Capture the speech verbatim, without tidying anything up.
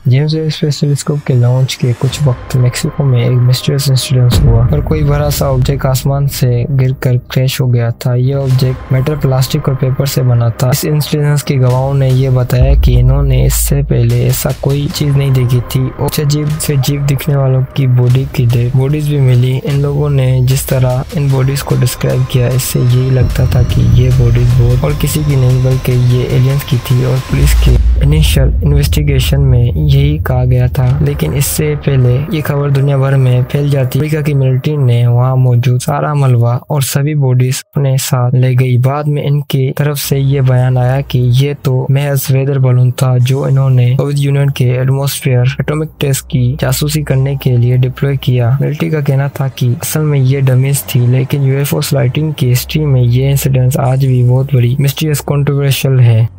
James Webb space telescope के launch के कुछ वक्त मेक्सिको में एक मिस्टीरियस इंसिडेंट हुआ और कोई बड़ा सा ऑब्जेक्ट आसमान से गिरकर क्रैश हो गया था। यह ऑब्जेक्ट मेटल, प्लास्टिक और पेपर से बना था। इस इंसिडेंट के गवाहों ने यह बताया कि इन्होंने इससे पहले ऐसा कोई चीज नहीं देखी थी। और अजीब से अजीब दिखने वालों की बॉडी की डेड बॉडीज भी मिली। इन लोगों ने जिस तरह इन बॉडीज को डिस्क्राइब किया, इससे यही लगता था कि ये बॉडीज बहुत और किसी की नहीं बल्कि ये एलियंस की थी। और पुलिस के इनिशियल इन्वेस्टिगेशन में यही कहा गया था, लेकिन इससे पहले ये खबर दुनिया भर में फैल जाती। अमेरिका की मिलिट्री ने वहां मौजूद सारा मलबा और सभी बॉडीज अपने साथ ले गई। बाद में इनकी तरफ से ये बयान आया कि ये तो महज वेदर बलून था जो इन्होंने सोवियत यूनियन के एटमॉस्फेयर एटॉमिक टेस्ट की जासूसी करने के लिए डिप्लॉय किया। मिलिट्री का कहना था कि असल में ये डमीज थी, लेकिन यूएफओ स्लाइटिंग की हिस्ट्री में ये इंसिडेंट आज भी बहुत बड़ी मिस्टीरियस कंट्रोवर्शियल है।